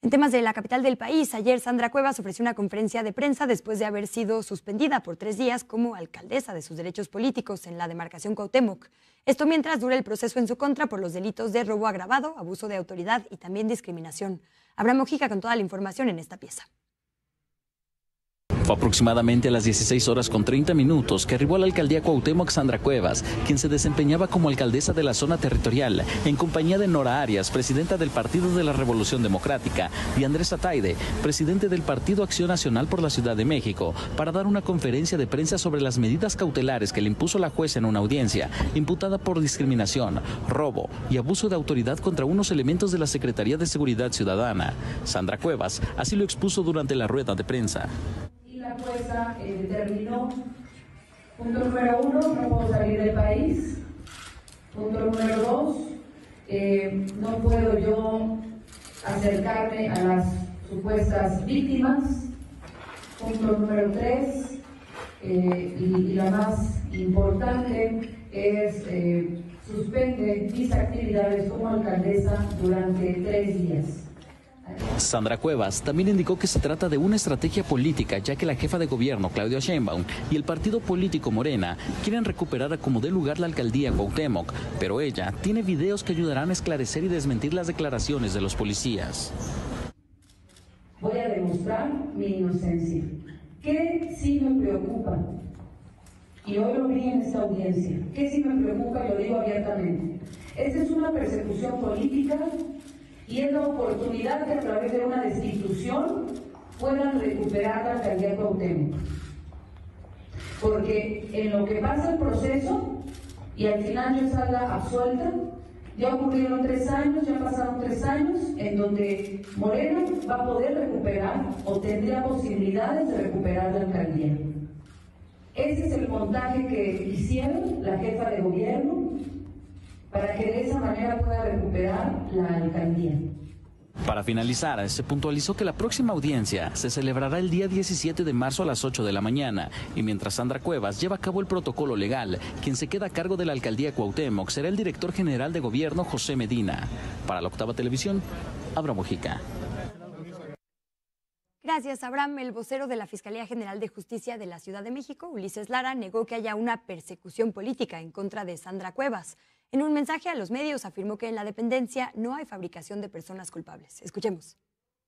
En temas de la capital del país, ayer Sandra Cuevas ofreció una conferencia de prensa después de haber sido suspendida por 3 días como alcaldesa de sus derechos políticos en la demarcación Cuauhtémoc. Esto mientras dura el proceso en su contra por los delitos de robo agravado, abuso de autoridad y también discriminación. Abraham Mojica con toda la información en esta pieza. Fue aproximadamente a las 16:30 que arribó a la alcaldía Cuauhtémoc Sandra Cuevas, quien se desempeñaba como alcaldesa de la zona territorial, en compañía de Nora Arias, presidenta del Partido de la Revolución Democrática, y Andrés Ataide, presidente del Partido Acción Nacional por la Ciudad de México, para dar una conferencia de prensa sobre las medidas cautelares que le impuso la jueza en una audiencia, imputada por discriminación, robo y abuso de autoridad contra unos elementos de la Secretaría de Seguridad Ciudadana. Sandra Cuevas así lo expuso durante la rueda de prensa. La jueza determinó, punto número 1, no puedo salir del país. Punto número 2, no puedo yo acercarme a las supuestas víctimas. Punto número 3, y la más importante es suspende mis actividades como alcaldesa durante 3 días. Sandra Cuevas también indicó que se trata de una estrategia política, ya que la jefa de gobierno, Claudia Sheinbaum, y el partido político Morena quieren recuperar a como dé lugar la alcaldía Cuauhtémoc, pero ella tiene videos que ayudarán a esclarecer y desmentir las declaraciones de los policías. Voy a demostrar mi inocencia. ¿Qué sí me preocupa? Y hoy lo vi en esta audiencia. ¿Qué sí me preocupa? Y lo digo abiertamente. Esta es una persecución política y es la oportunidad que a través de una destitución puedan recuperar la alcaldía Cuauhtémoc. Porque en lo que pasa el proceso y al final yo salga absuelta, ya ocurrieron 3 años, ya pasaron 3 años en donde Morena va a poder recuperar o tendría posibilidades de recuperar la alcaldía. Ese es el montaje que hicieron la jefa de gobierno para que de esa manera pueda recuperar la alcaldía. Para finalizar, se puntualizó que la próxima audiencia se celebrará el día 17 de marzo a las 8 de la mañana, y mientras Sandra Cuevas lleva a cabo el protocolo legal, quien se queda a cargo de la alcaldía Cuauhtémoc será el director general de gobierno, José Medina. Para la Octava Televisión, Abraham Mojica. Gracias, Abraham. El vocero de la Fiscalía General de Justicia de la Ciudad de México, Ulises Lara, negó que haya una persecución política en contra de Sandra Cuevas. En un mensaje a los medios afirmó que en la dependencia no hay fabricación de personas culpables. Escuchemos.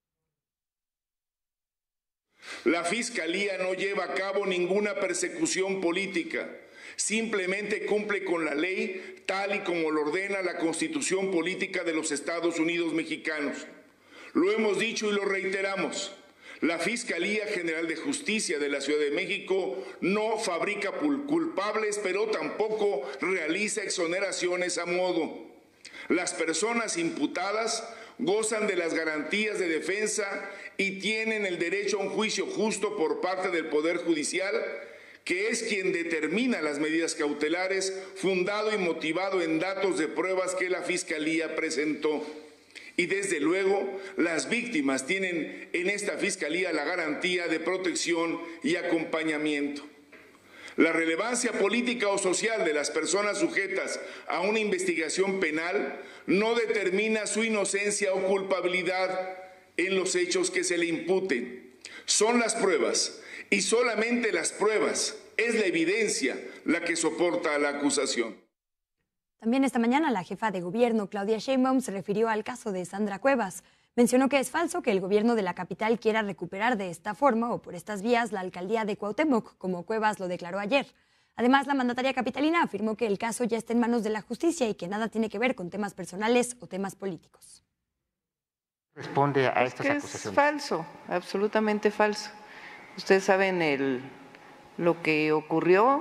La Fiscalía no lleva a cabo ninguna persecución política. Simplemente cumple con la ley tal y como lo ordena la Constitución Política de los Estados Unidos Mexicanos. Lo hemos dicho y lo reiteramos. La Fiscalía General de Justicia de la Ciudad de México no fabrica culpables, pero tampoco realiza exoneraciones a modo. Las personas imputadas gozan de las garantías de defensa y tienen el derecho a un juicio justo por parte del Poder Judicial, que es quien determina las medidas cautelares, fundado y motivado en datos de pruebas que la Fiscalía presentó. Y desde luego, las víctimas tienen en esta Fiscalía la garantía de protección y acompañamiento. La relevancia política o social de las personas sujetas a una investigación penal no determina su inocencia o culpabilidad en los hechos que se le imputen. Son las pruebas, y solamente las pruebas, es la evidencia la que soporta a la acusación. También esta mañana la jefa de gobierno, Claudia Sheinbaum, se refirió al caso de Sandra Cuevas. Mencionó que es falso que el gobierno de la capital quiera recuperar de esta forma o por estas vías la alcaldía de Cuauhtémoc, como Cuevas lo declaró ayer. Además, la mandataria capitalina afirmó que el caso ya está en manos de la justicia y que nada tiene que ver con temas personales o temas políticos. Responde a estas acusaciones. Es falso, absolutamente falso. Ustedes saben lo que ocurrió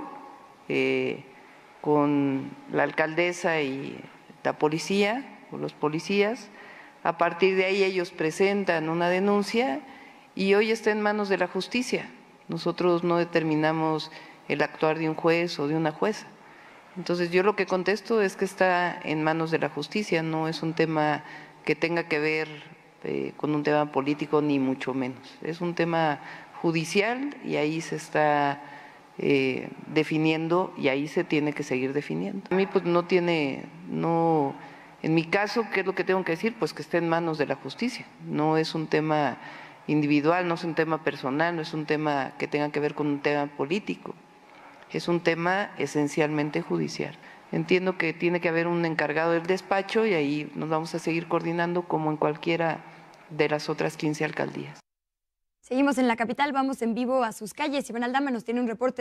con la alcaldesa y la policía, o los policías. A partir de ahí ellos presentan una denuncia y hoy está en manos de la justicia. Nosotros no determinamos el actuar de un juez o de una jueza. Entonces yo lo que contesto es que está en manos de la justicia, no es un tema que tenga que ver con un tema político ni mucho menos. Es un tema judicial y ahí se está definiendo y ahí se tiene que seguir definiendo. A mí pues no En mi caso, ¿qué es lo que tengo que decir? Pues que esté en manos de la justicia. No es un tema individual, no es un tema personal, no es un tema que tenga que ver con un tema político. Es un tema esencialmente judicial. Entiendo que tiene que haber un encargado del despacho y ahí nos vamos a seguir coordinando como en cualquiera de las otras 15 alcaldías. Seguimos en la capital, vamos en vivo a sus calles. Iván Aldama nos tiene un reporte.